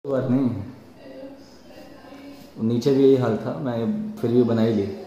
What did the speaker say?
कोई बात नहीं, नीचे भी यही हाल था, मैं फिर भी बना ही ली।